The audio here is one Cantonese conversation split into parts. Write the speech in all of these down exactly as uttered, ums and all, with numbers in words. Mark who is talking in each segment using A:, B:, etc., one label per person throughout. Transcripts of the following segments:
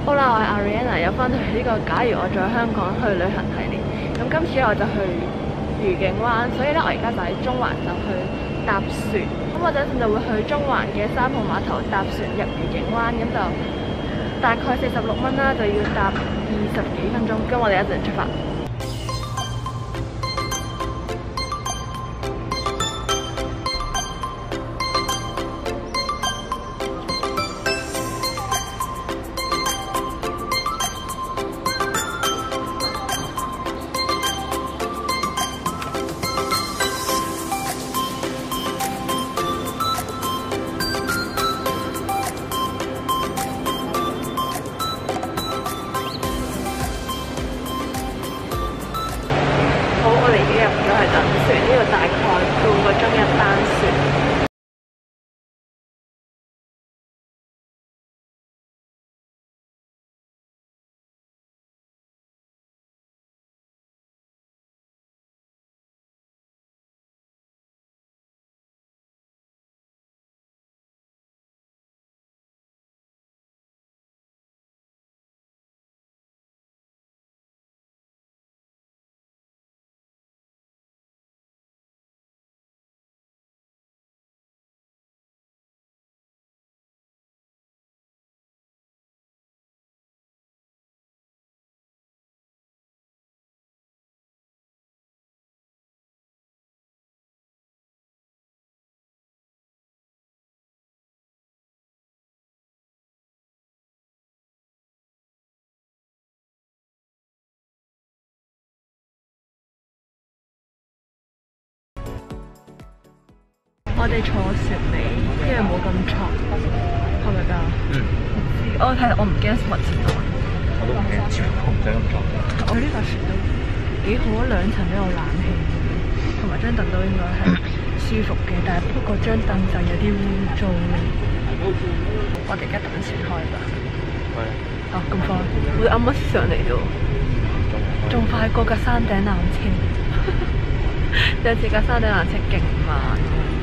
A: 好啦，我係 Ariana，又翻到嚟呢個假如我在香港去旅行系列。咁今次咧我就去愉景灣，所以咧我而家就喺中環就去搭船。咁我等陣就會去中環嘅三號碼頭搭船入愉景灣，咁就大概四十六蚊啦，就要搭二十幾分鐘。咁我哋一陣出發。 好，我哋已經入咗去等船，呢度大概半個鐘一班船。我哋坐船尾，因為冇咁重，係咪㗎？嗯。我睇我唔驚乜錢袋。我都唔驚，全部唔使咁重。我呢架船都幾好啊，兩層都有冷氣，同埋張凳都應該係舒服嘅，但係不過張凳就有啲污糟咧。我哋而家等船開吧。係。哦，咁快！我啱啱上嚟啫，仲快過架山頂纜車。有次架山頂纜車勁慢。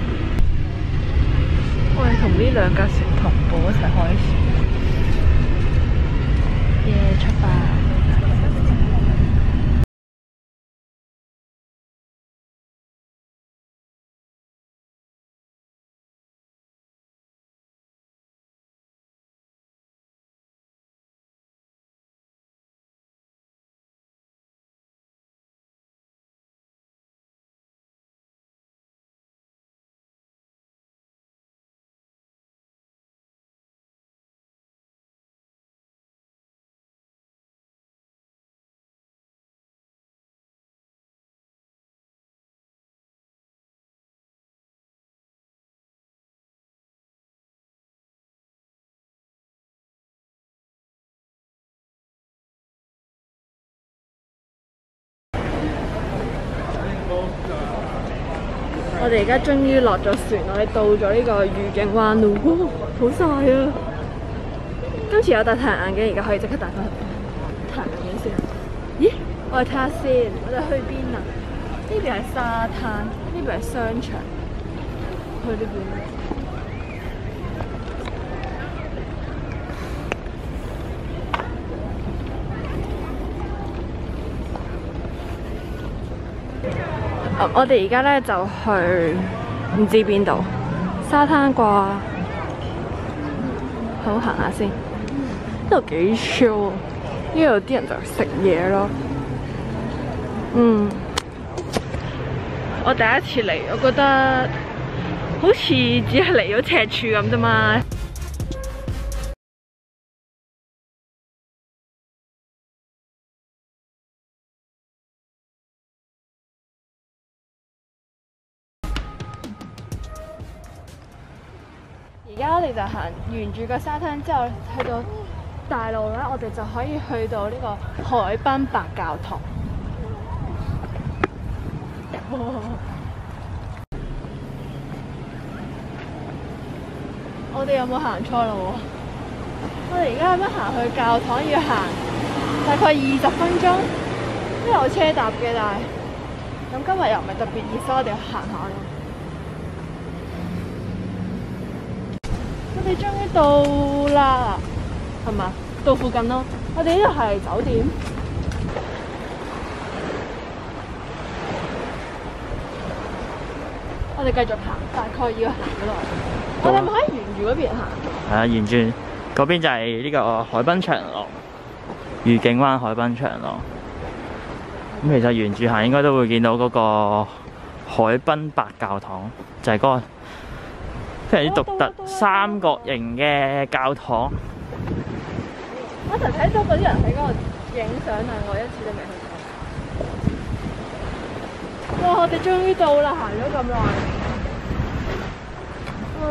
A: 我哋同呢兩架船同步一齊開船，耶、yeah, 出發！我哋而家終於落咗船，我哋到咗呢個愉景灣咯，哇，好曬啊！今次有戴太陽眼鏡，而家可以即刻戴翻太陽眼鏡先。咦？我哋睇下先，我哋去邊啊？呢邊係沙灘，呢邊係商場，去呢邊。 我哋而家咧就去唔知邊度沙灘啩，好行下先。呢度幾 chill， 呢度啲人就食嘢咯。嗯，我第一次嚟，我覺得好似只係嚟咗赤柱咁啫嘛。 而家我哋就行沿住個沙灘之後，去到大路咧，我哋就可以去到呢個海濱白教堂。我哋有冇行錯路？我哋而家咁樣行去教堂要行大概二十分鐘，都有車搭嘅，但係咁今日又唔係特別熱，所以我哋行下咯。 我哋終於到啦，係嘛？ 到附近咯。我哋呢度係酒店。我哋繼續行，大概要行幾耐？我哋咪喺沿住嗰邊行。
B: 係啊，沿住嗰邊就係呢個海濱長廊，愉景灣海濱長廊。咁其實沿住行應該都會見到嗰個海濱白教堂，就係、是、嗰個非常之獨特三角形嘅教堂。
A: 我成日睇到嗰啲人喺嗰度影相，但我一次都未去過。哇！我哋終於到啦，行咗咁耐。嗯，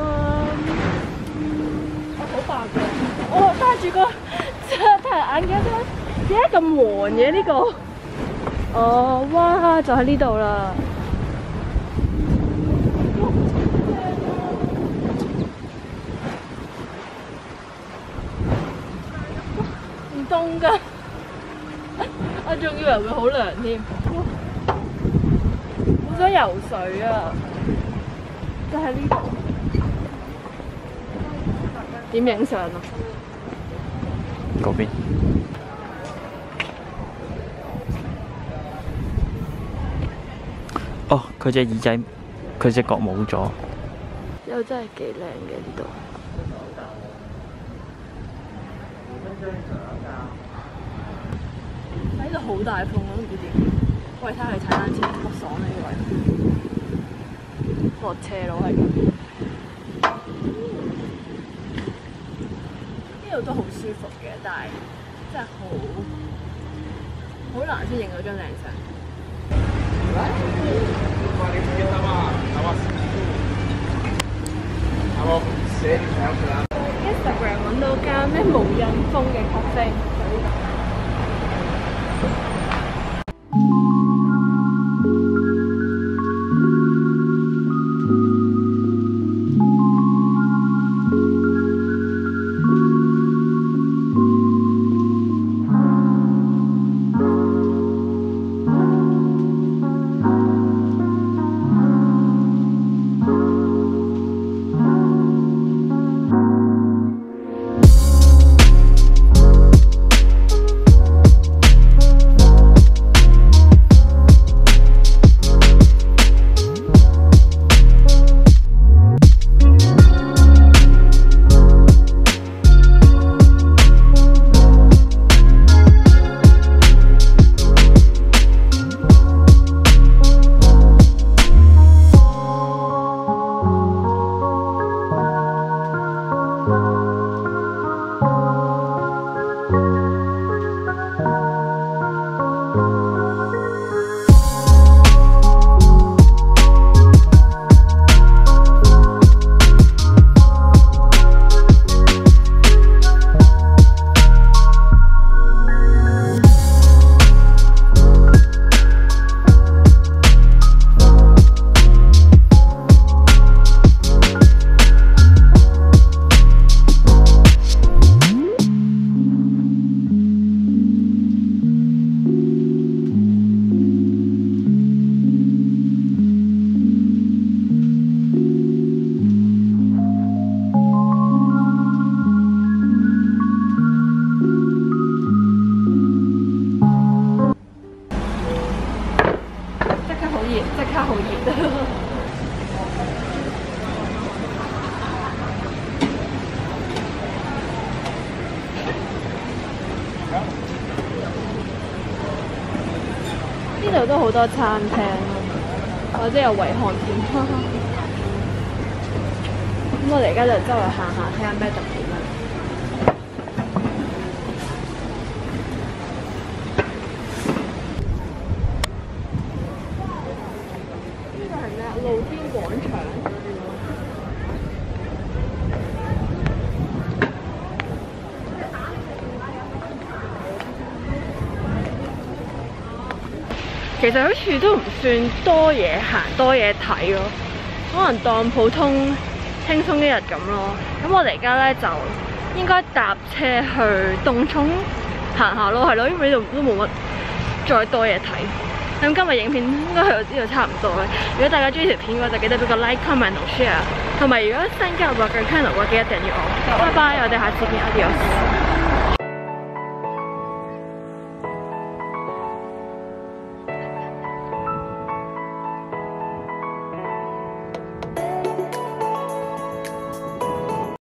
A: 我好白嘅，我戴住個太陽眼鏡啫，點解咁黃嘅呢個？哦，哇！就喺呢度啦。唔凍㗎，我仲以為會好涼添。好想游水啊！就喺呢度。點影相啊？
B: 嗰邊。哦，佢隻耳仔，佢隻角冇咗。
A: 又真係幾靚嘅呢度。喺度好大風，我都唔知點。喂，睇下去踩單車，好爽啊！呢位落斜路係咁。呢度都好舒服嘅，但係真係好好難先影到張靚相。Instagram 揾到間咩無印風嘅咖啡。呢度都好多餐廳咯，或者有維漢店。咁我哋而家就周圍行下，睇下咩特別啦。呢個係咩啊？露天廣場。其實好似都唔算多嘢行，多嘢睇咯，可能當普通輕鬆一日咁咯。咁我哋而家咧就應該搭車去東涌行下咯，係咯，因為呢度都冇乜再多嘢睇。咁今日影片應該去到呢度差唔多咧。如果大家中意條片嘅話，就記得俾個 like、comment 同 share。同埋如果新加入我嘅 channel 嘅話，記得訂閱我。拜拜，我哋下次見，adios。